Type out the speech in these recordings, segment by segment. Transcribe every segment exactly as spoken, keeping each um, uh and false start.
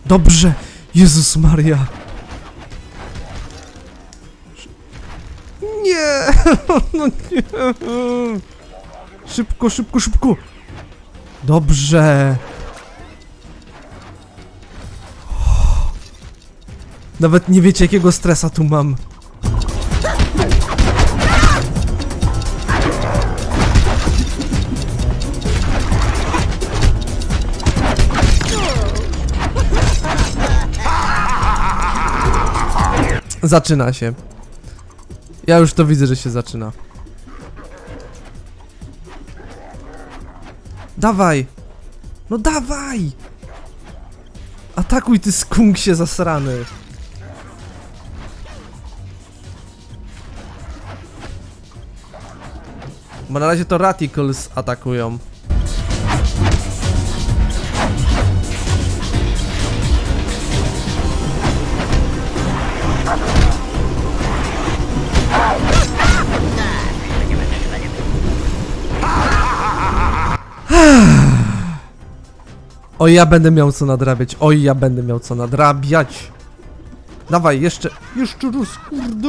Dobrze! Jezus Maria! Nie! No nie! Szybko, szybko, szybko! Dobrze! Nawet nie wiecie, jakiego stresa tu mam. Zaczyna się. Ja już to widzę, że się zaczyna. Dawaj! No dawaj! Atakuj, ty skunksie zasrany! Bo na razie to Radicals atakują. Oj, ja będę miał co nadrabiać. Oj, ja będę miał co nadrabiać. Dawaj, jeszcze, jeszcze raz, kurde.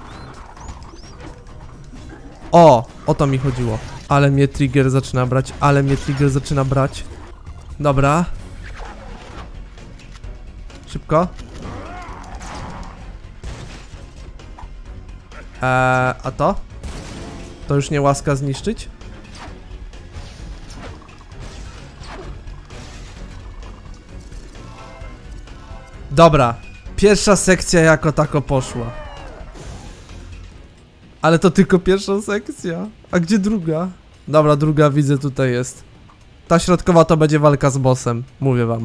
O, o to mi chodziło. Ale mnie trigger zaczyna brać, ale mnie trigger zaczyna brać. Dobra. Szybko. Eee, a to? To już nie łaska zniszczyć? Dobra, pierwsza sekcja jako tako poszła. Ale to tylko pierwsza sekcja. A gdzie druga? Dobra, druga widzę, tutaj jest. Ta środkowa to będzie walka z bossem, mówię wam.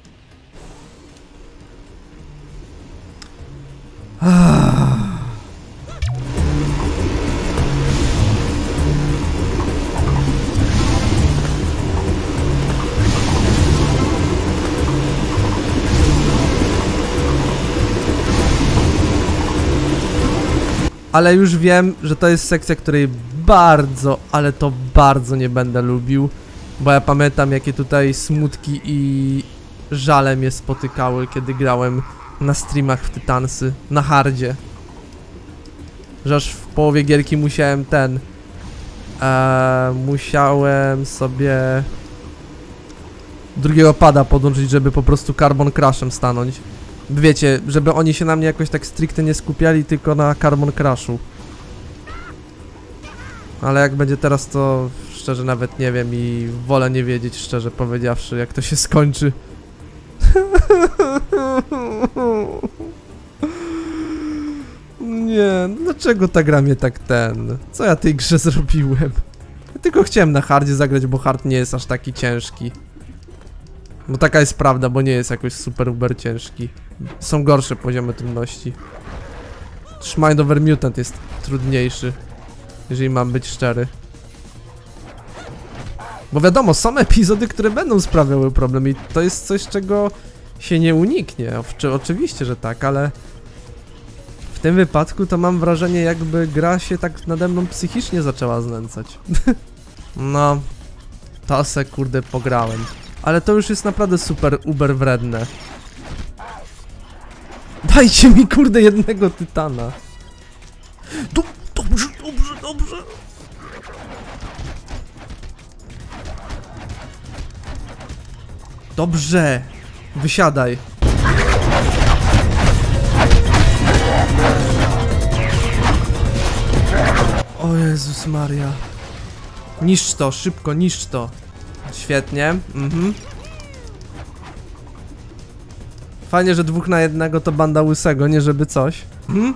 Ale już wiem, że to jest sekcja, której bardzo, ale to bardzo nie będę lubił. Bo ja pamiętam, jakie tutaj smutki i żale mnie spotykały, kiedy grałem na streamach w Tytansy, na hardzie. Że aż w połowie gierki musiałem ten... Ee, musiałem sobie... drugiego pada podłączyć, żeby po prostu Carbon Crashem stanąć. Wiecie, żeby oni się na mnie jakoś tak stricte nie skupiali, tylko na Carbon Crashu. Ale jak będzie teraz, to szczerze nawet nie wiem i wolę nie wiedzieć, szczerze powiedziawszy, jak to się skończy. Nie, dlaczego ta gra mnie tak ten... Co ja tej grze zrobiłem? Ja tylko chciałem na hardzie zagrać, bo hard nie jest aż taki ciężki. Bo taka jest prawda, bo nie jest jakoś super uber ciężki. Są gorsze poziomy trudności. Mind over Mutant jest trudniejszy, jeżeli mam być szczery. Bo wiadomo, są epizody, które będą sprawiały problem i to jest coś, czego się nie uniknie. Oczywiście, że tak, ale w tym wypadku to mam wrażenie, jakby gra się tak nade mną psychicznie zaczęła znęcać. No, to se kurde pograłem. Ale to już jest naprawdę super uber wredne. Dajcie mi kurde jednego tytana. Do, dobrze, dobrze, dobrze. Dobrze. Wysiadaj. O Jezus Maria. Niszcz to, szybko, niszcz to. Świetnie, mhm. Fajnie, że dwóch na jednego to banda łysego, nie żeby coś. Mhm.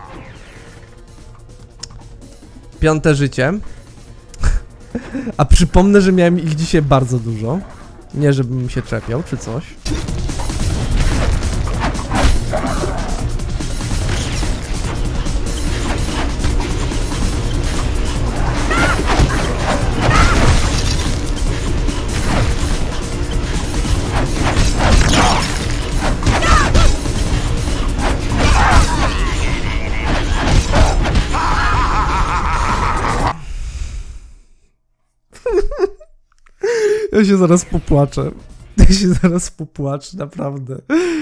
Piąte życie. A przypomnę, że miałem ich dzisiaj bardzo dużo. Nie żebym się czepiał, czy coś. Ja się zaraz popłaczę. Ja się zaraz popłaczę, naprawdę.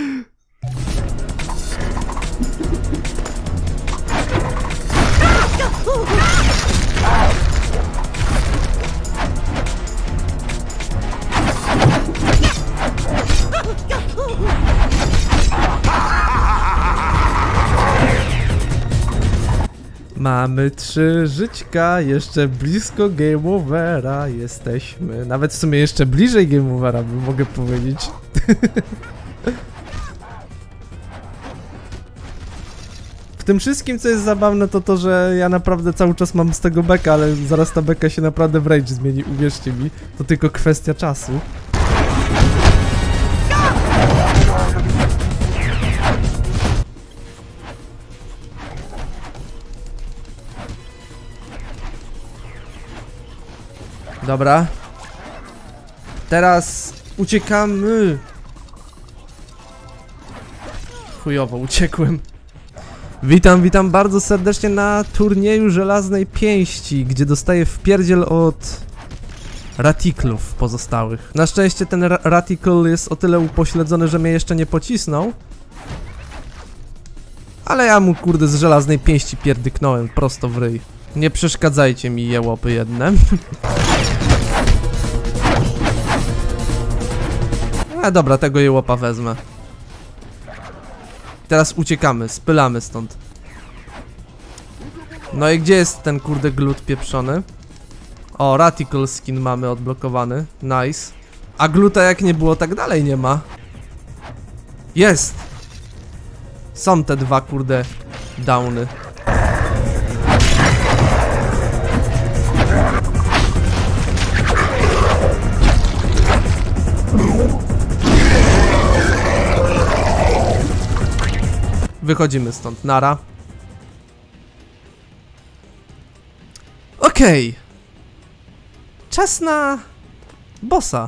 Mamy trzy żyćka, jeszcze blisko game overa jesteśmy. Nawet w sumie jeszcze bliżej game overa, bym mogę powiedzieć. W tym wszystkim, co jest zabawne, to to, że ja naprawdę cały czas mam z tego beka, ale zaraz ta beka się naprawdę w rage zmieni, uwierzcie mi. To tylko kwestia czasu. Dobra. Teraz uciekamy. Chujowo, uciekłem. Witam, witam bardzo serdecznie na turnieju Żelaznej Pięści, gdzie dostaję wpierdziel od ratiklów pozostałych. Na szczęście ten ra ratikl jest o tyle upośledzony, że mnie jeszcze nie pocisnął. Ale ja mu kurde z Żelaznej Pięści pierdyknąłem prosto w ryj. Nie przeszkadzajcie mi, jełopy jedne. A dobra, tego jełopa wezmę. Teraz uciekamy, spylamy stąd. No i gdzie jest ten kurde glut pieprzony? O, raticle skin mamy odblokowany, nice. A gluta jak nie było, tak dalej nie ma. Jest! Są te dwa kurde downy. Wychodzimy stąd, nara. Okej. Okay. Czas na bossa.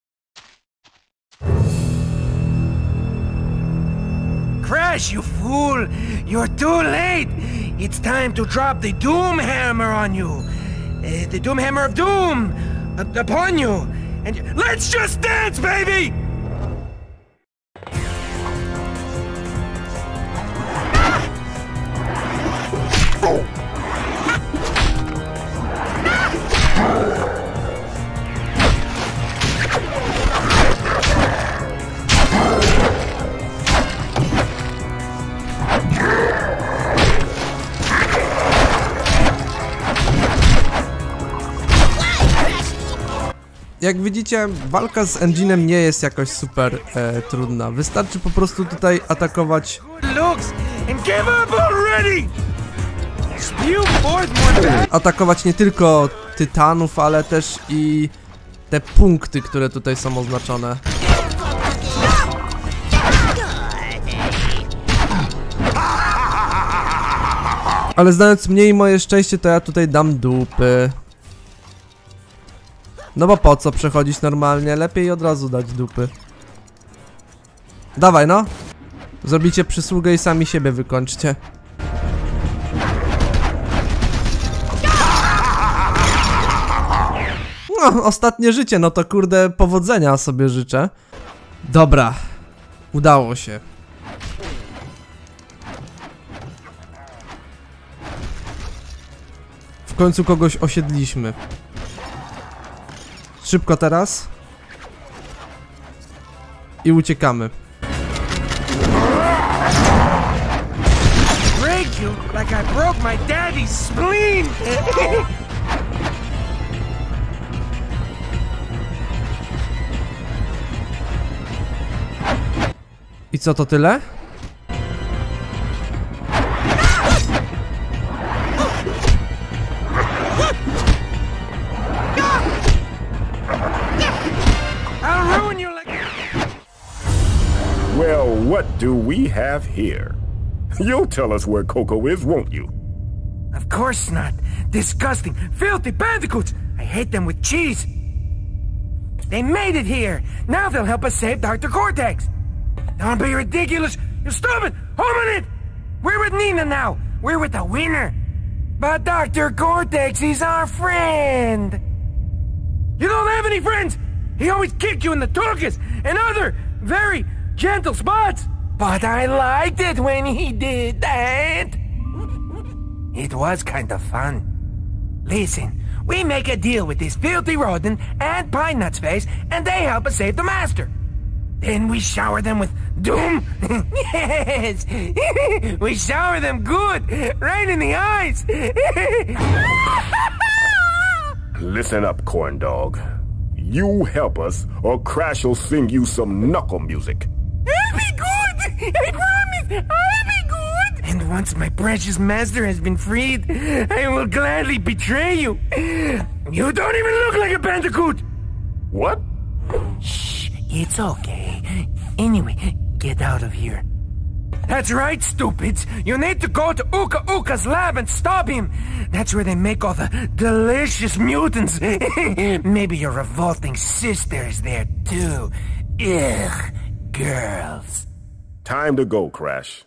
Crash, you fool! You're too late! It's time to drop the Doom Hammer on you! Uh, the Doom Hammer of Doom! Uh, upon you! And let's just dance, baby! Jak widzicie, walka z engine'em nie jest jakoś super e, trudna. Wystarczy po prostu tutaj atakować. Atakować nie tylko tytanów, ale też i te punkty, które tutaj są oznaczone. Ale znając mnie i moje szczęście, to ja tutaj dam dupy. No bo po co przechodzić normalnie? Lepiej od razu dać dupy. Dawaj no. Zrobicie przysługę i sami siebie wykończcie. No, ostatnie życie, no to kurde powodzenia sobie życzę. Dobra. Udało się. W końcu kogoś osiedliśmy. Szybko teraz. I uciekamy. Break you like I broke my daddy's spleen. I co, to tyle? Well, what do we have here? You'll tell us where Coco is, won't you? Of course not. Disgusting, filthy bandicoots! I hate them with cheese. They made it here. Now they'll help us save Doctor Cortex. Don't be ridiculous. You're stupid. Hominid! We're with Nina now. We're with the winner. But Doctor Cortex is our friend. You don't have any friends. He always kicked you in the tuchus and other very gentle spots. But I liked it when he did that. It was kind of fun. Listen, we make a deal with this filthy rodent and Pine Nut's face, and they help us save the master. Then we shower them with doom. Yes, we shower them good, right in the eyes. Listen up, corn dog. You help us, or Crash will sing you some knuckle music. I'll be good! I promise! I'll be good! And once my precious master has been freed, I will gladly betray you. You don't even look like a bandicoot! What? Shh, it's okay. Anyway, get out of here. That's right, stupids. You need to go to Uka Uka's lab and stop him. That's where they make all the delicious mutants. Maybe your revolting sister is there too. Ugh, girls. Time to go, Crash.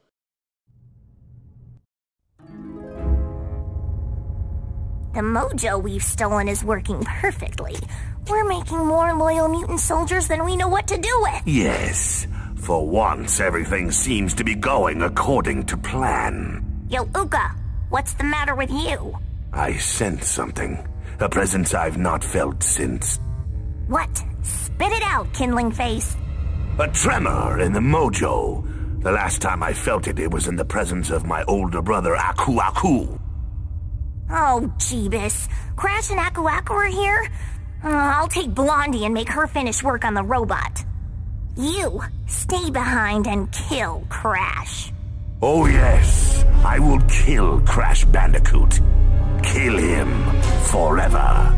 The mojo we've stolen is working perfectly. We're making more loyal mutant soldiers than we know what to do with. Yes. For once, everything seems to be going according to plan. Yo, Uka, what's the matter with you? I sense something. A presence I've not felt since... What? Spit it out, Kindling Face. A tremor in the mojo. The last time I felt it, it was in the presence of my older brother, Aku Aku. Oh, Jeebus. Crash and Aku Aku are here? Uh, I'll take Blondie and make her finish work on the robot. You, stay behind and kill Crash. Oh yes, I will kill Crash Bandicoot. Kill him forever.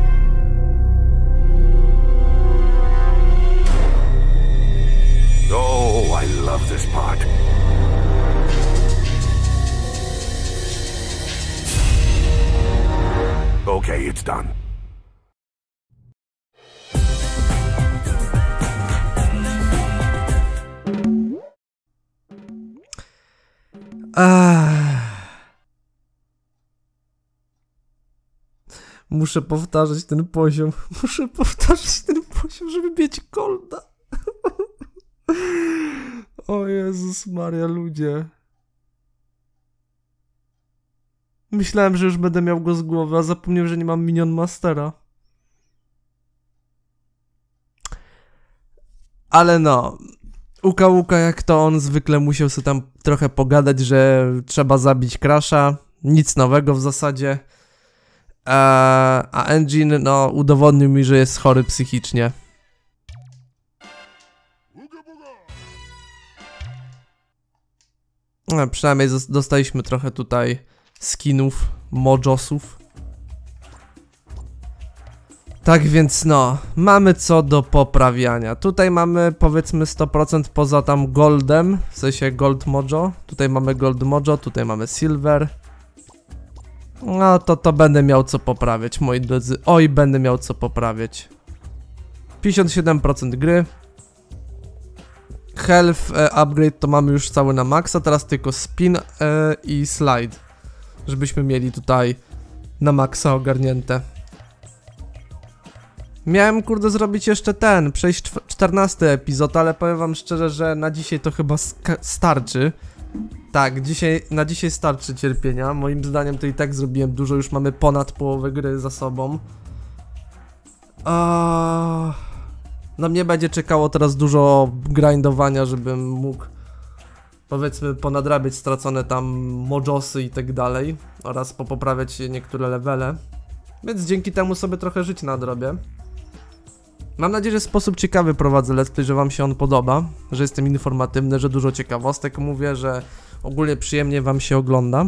Oh, I love this part. Okay, it's done. Ah. Muszę powtarzać ten poziom. Muszę powtarzać ten poziom, żeby mieć golda. O Jezus Maria, ludzie. Myślałem, że już będę miał go z głowy, a zapomniałem, że nie mam Minion Mastera. Ale no... Uka Uka, jak to on zwykle musiał sobie tam trochę pogadać, że trzeba zabić Crasha. Nic nowego w zasadzie. Eee, a Engine, no, udowodnił mi, że jest chory psychicznie. No, przynajmniej dostaliśmy trochę tutaj skinów, mojosów. Tak więc no, mamy co do poprawiania. Tutaj mamy powiedzmy sto procent poza tam goldem, w sensie gold mojo. Tutaj mamy gold mojo, tutaj mamy silver. No to to będę miał co poprawiać, moi drodzy. Oj, będę miał co poprawiać. pięćdziesiąt siedem procent gry. Health e, upgrade to mamy już cały na maksa, teraz tylko spin e, i slide. Żebyśmy mieli tutaj na maksa ogarnięte. Miałem, kurde, zrobić jeszcze ten, przejść czternasty epizod, ale powiem wam szczerze, że na dzisiaj to chyba starczy. Tak, dzisiaj, na dzisiaj starczy cierpienia. Moim zdaniem to i tak zrobiłem dużo, już mamy ponad połowę gry za sobą. Eee, no mnie będzie czekało teraz dużo grindowania, żebym mógł, powiedzmy, ponadrabiać stracone tam mojosy i tak dalej. Oraz popoprawiać niektóre levele. Więc dzięki temu sobie trochę żyć nadrobię. Mam nadzieję, że w sposób ciekawy prowadzę let's play, że wam się on podoba, że jestem informatywny, że dużo ciekawostek mówię, że ogólnie przyjemnie wam się ogląda.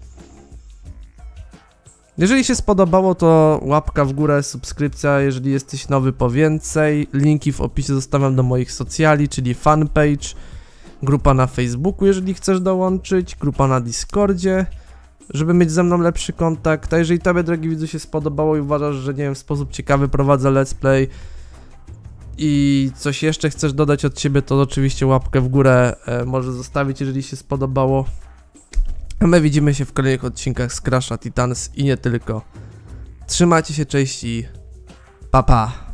Jeżeli się spodobało, to łapka w górę, subskrypcja, jeżeli jesteś nowy po więcej. Linki w opisie zostawiam do moich socjali, czyli fanpage, grupa na Facebooku, jeżeli chcesz dołączyć, grupa na Discordzie, żeby mieć ze mną lepszy kontakt. A jeżeli tobie, drogi widzu, się spodobało i uważasz, że nie wiem, w sposób ciekawy prowadzę let's play i coś jeszcze chcesz dodać od siebie, to oczywiście łapkę w górę e, może zostawić, jeżeli się spodobało. A my widzimy się w kolejnych odcinkach z Crasha Titans i nie tylko. Trzymajcie się, cześć i pa pa.